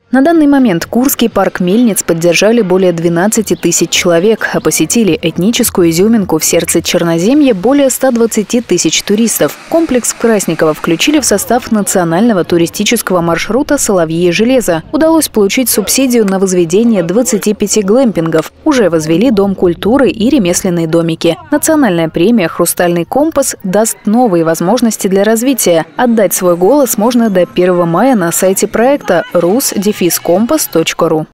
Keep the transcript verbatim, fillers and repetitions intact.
На данный момент Курский парк Мельниц поддержали более двенадцати тысяч человек, а посетили этническую изюминку в сердце Черноземья более ста двадцати тысяч туристов. Комплекс Красникова включили в состав национального туристического маршрута «Соловьи и железо». Удалось получить субсидию на возведение двадцати пяти глэмпингов. Уже возвели дом культуры и ремесленные домики. Национальная премия «Хрустальный компас» даст новые возможности для развития. Отдать свой голос можно до первого мая на сайте проекта рус дефис компас точка ру.